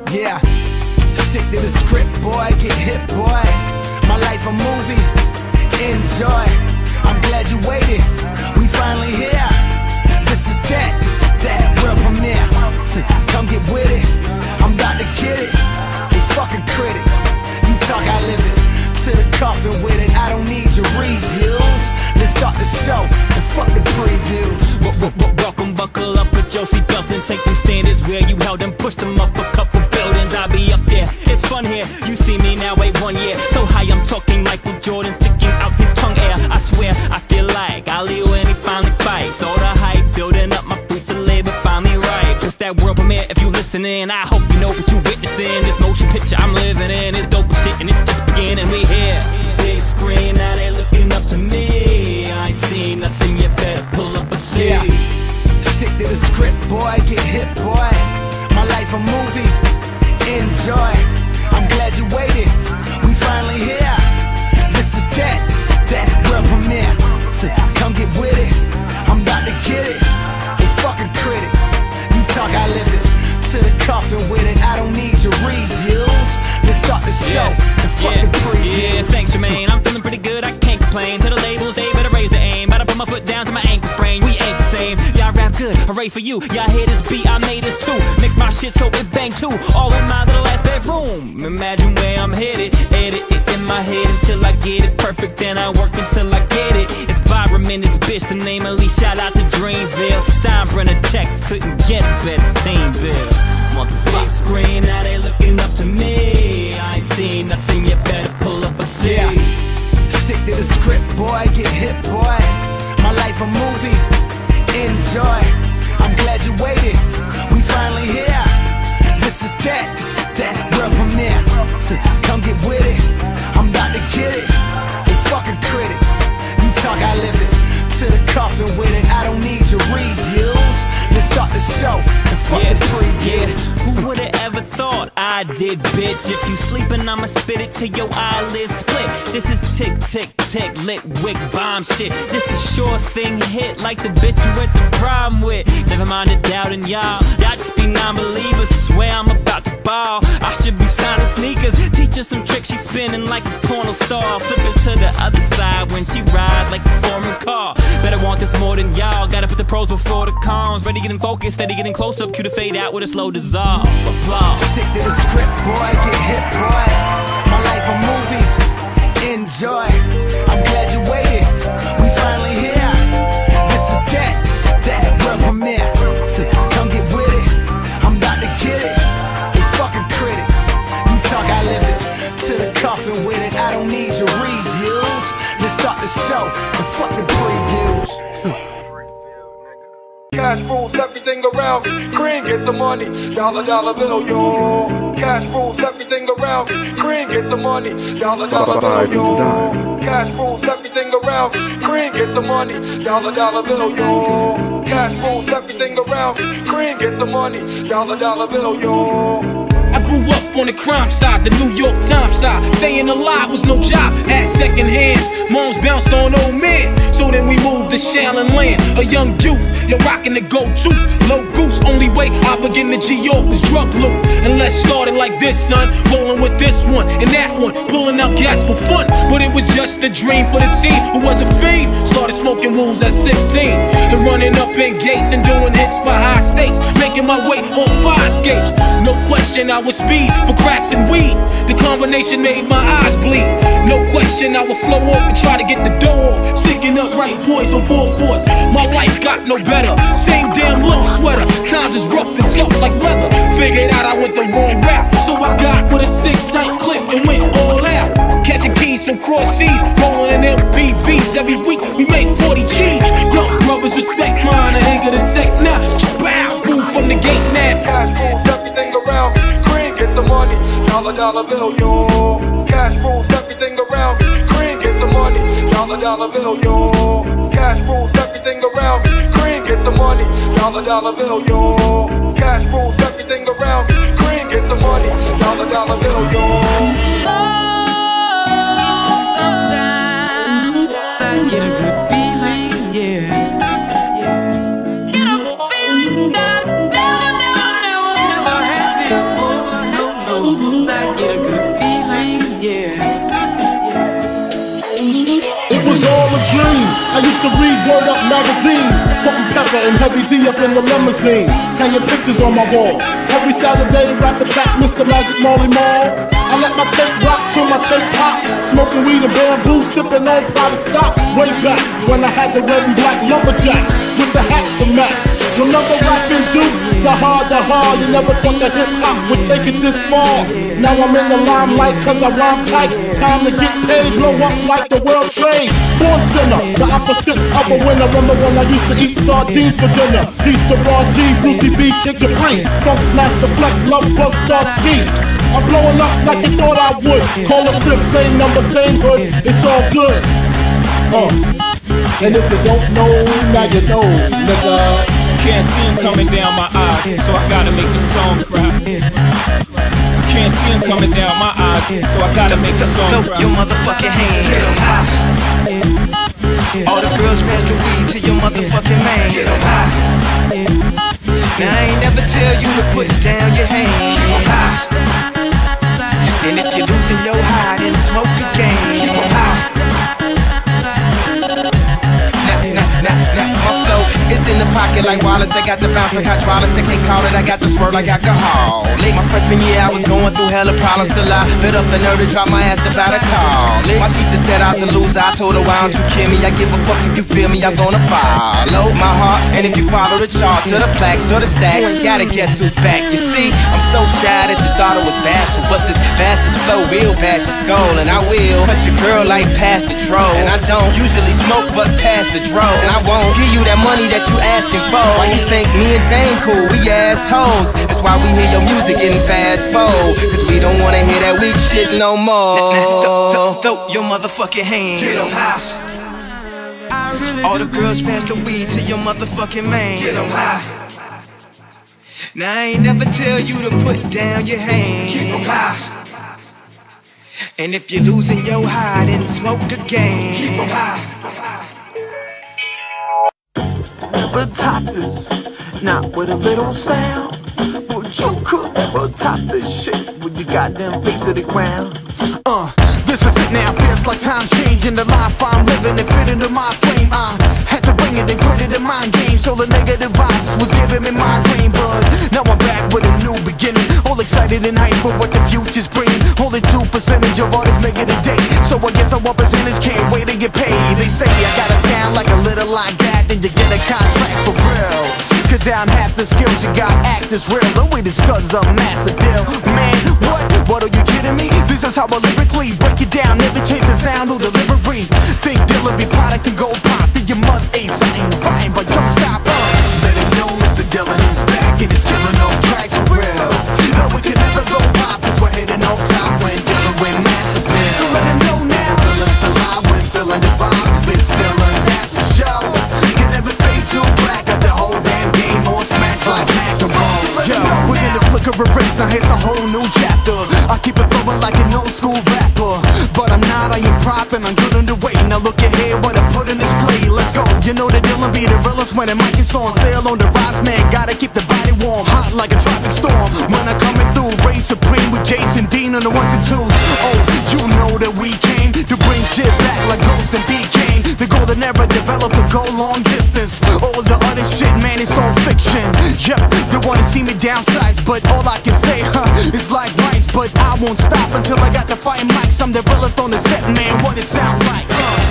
Yeah, stick to the script, boy, get hit, boy. My life a movie, enjoy. I'm glad you waited, we finally here. This is that world premiere. Come get with it, I'm about to get it. They fucking critic, you talk, I live it. To the coffin with it, I don't need your reviews. Let's start the show and fuck the previews. Welcome, buckle up, put your seatbelts and take them standards where you held them, push them up a couple buildings. I'll be up there, it's fun here. You see me now, wait 1 year. So high, I'm talking Michael Jordan, sticking out his tongue air. I swear, I feel like Ali when he finally fights. All the hype, building up my fruits of labor, finally right. It's that world premiere, if you listening, I hope you know what you witnessing. This motion picture I'm living in is dope as shit, and it's just beginning. We here, big screen, now they looking up to me. I ain't seen nothing, you better pull up a seat. Yeah. Stick to the script, boy, get hit, boy. My life a movie, enjoy. I'm glad you waited, we finally here. This is that world premiere. Come get with it, I'm about to get it. They fucking critic, you talk, I live it. To the coffin with it, I don't need your reviews. Let's start the show and fuck the previews. Yeah, thanks, Jermaine, I'm feeling pretty good, I can't complain. To the labels, they better raise the aim. Better put my foot down to my ankle sprain. We ain't the same, y'all rap good, hooray for you. Y'all hear this beat, I made this too. Mix my shit so it bang too. All in my little ass bedroom. Imagine where I'm headed, edit it in my head until I get it perfect. Then I work until I get it. It's Byram in this bitch, the name of Lee. Shout out to Dreamville. Steinbrenner text, couldn't get a better team bill. Big screen, now they looking up to me. I ain't seen nothing, you better pull up a seat. Yeah. Stick to the script, boy, get hit, boy. My life a movie, enjoy. I'm glad you waited, we finally here. This is that world premiere. Come get with it, I'm about to get it. They fucking critic, you talk, I live it. To the coffin with it, I don't need your reviews. Let's start the show and fuck the previews. Who would've ever thought I did, bitch? If you sleeping, I'ma spit it till your eyelids split. This is tick, tick, tick, lit, wick, bomb shit. This is sure thing hit like the bitch you went to prom with. Never mind the doubting y'all, y'all just be non-believers. Swear I'm about to ball, I should be signing sneakers. Teach her some tricks, she spinning like a porno star. Flip it to the other side when she ride like a foreign car. Better want this more than y'all, gotta put the pros before the cons. Ready getting focused, steady getting close up, cue to fade out with a slow dissolve. Applause. Stick to the script, boy, get hit, boy. My life a movie, enjoy. I'm glad you waited, we finally here. This is that world premiere. Come get with it, I'm about to get it. They fucking critic, you talk, I live it. To the coffin with it, I don't need your reviews. Let's start the show and fuck the previews. Cash rules everything around me. Green, get the money. Dollar bill, yo. Cash rules everything around me. Green, get the money. Dollar bill, yo. Cash rules everything around me. Green, get the money. Dollar bill, yo. Cash rules everything around me. Green, get the money. Dollar bill, yo. I grew up on the crime side, the New York Times side. Staying alive was no job, had second hands. Moms bounced on old men, so then we moved to Shaolin Land. A young youth, you're rocking the gold tooth. Low goose, only way I began to G-York was drug loot. And let's start it like this, son. Rolling with this one and that one, pulling out cats for fun. But it was just a dream for the team who was a fiend. Started smoking wools at 16 and running up in gates and doing hits for high stakes. Making my way on fire escapes. No question I was speed for cracks and weed. The combination made my eyes bleed. No question I would flow off and try to get the dough off. Sticking up right boys on ball courts. My life got no better. Same damn low sweater. Times is rough and tough like leather. Figured out I went the wrong route, so I got with a sick tight clip and went all out. Catching keys from cross seas, rolling in MPVs. Every week we made 40 G's. Young brothers respect mine. I ain't gonna take now. Bow, move from the gate now. Cash rules everything around me. Green, get the money. Dollar bill, yo. Cash rules everything around me. Green, get the money. Dollar bill, yo. Cash rules everything around me. Green, get the money. Dollar bill, yo. Cash rules everything around me. Green, get the money. Dollar bill, yo. Sometimes I get a good feeling, yeah. Get a feeling that never had before. No. Word Up magazine, Salt and Pepper and Heavy D up in the limousine, hanging pictures on my wall. Every Saturday, rap attack, Mr. Magic Marley Marl. I let my tape rock till my tape pop, smoking weed and bamboo, sipping on private stock. Way back when I had the red and black lumberjack with the hat to match. Remember rapping Duke? The hard. You never thought that hip-hop would take it this far. Now I'm in the limelight cause I rhyme tight. Time to get paid, blow up like the world trade. Born sinner, the opposite of a winner. Remember when I used to eat sardines for dinner? Peace to Raw G, Brucey B, Kid Capri, Funk Master Flex, Love Bug, Star Ski. I'm blowing up like you thought I would. Call a flip, same number, same hood. It's all good. And if you don't know, now you know, nigga. Can't see him coming down my eyes, so I gotta make the song cry. I can't see him coming down my eyes, so I gotta make the song cry. Your motherfucking hand, get 'em high. All the girls pass the weed to your motherfucking man, get 'em high. Now I ain't never tell you to put down your hand, keep 'em high. And if you're losing your high, then smoke again, keep 'em high. My flow is in the pocket like Wallace. I got the bounce like hydraulics. They can't call it, I got the squirt like alcohol. Late my freshman year, I was going through hella problems till I bit up the nerve to drop my ass about a call. My teacher said I was a loser, I told her why don't you kill me? I give a fuck if you feel me, I'm gonna follow my heart. And if you follow the charts or the plaques or the stacks, gotta guess who's back. You see, I'm so shy that you thought it was bashful, but this fastest flow will bash your skull. And I will cut your girl like past the dro. And I don't usually smoke but past the dro. And I won't give you that money that you asking for. Why you think me and Dane cool? We assholes. That's why we hear your music getting fast forward, cause we don't wanna hear that weak shit no more. Throw your motherfucking hand, get 'em high. All the girls pass the weed to your motherfucking man, get 'em high. Now I ain't never tell you to put down your hand, keep 'em high. And if you're losing your high, then smoke again, keep 'em high. Never top this, not with a little sound. But you could never top this shit with your goddamn face to the ground. This is it now, feels like time's changing. The life I'm living, it fit into my frame. I had to bring it and put it in my game, so the negative vibes was giving me migraine. But now I'm back with a new beginning, all excited and hyped for what the future's bringing. Only 2% of artists make it a day, so I guess our percentage can't wait to get paid. They say I gotta sound like a little like that, then you get a contract for real. Cut down half the skills you got, act as real. The way this cuz a massive deal. Man, what are you kidding me? This is how I lyrically break it down, never change the sound or delivery. Think Dilla be product and go pop, then you must ace something fine, but don't stop. Let it know Mr. Dylan is back and it's killing off tracks for real. No, we can never go pop, cause we're hitting off top when Dylan went massive. So let him know now, Dylan's still alive when feeling the vibe. It's Dylan, that's the show. Can never fade to black, got the whole damn game on smash like macaroni. Yo, we're in the flick of a wrist, now here's a whole new chapter. I keep it flowing like an old school rapper, but I'm not, I am propping, I'm good on the way. Now look ahead, what I put in this play, let's go. You know that Dylan be the realest when the mic is on. Still on the rise, man, gotta keep the body warm. Hot like a tropic storm, when I'm coming through. Reign supreme with Jason Dean on the ones and twos. Oh, you know that we came to bring shit back like Ghost and B came. The goal that never developed to go long distance. All the other shit, man, it's all fiction. Yep, they wanna see me downsize, but all I can say, is like rice. But I won't stop until I got the fire mics. I'm the realest on the set, man, what it sound like?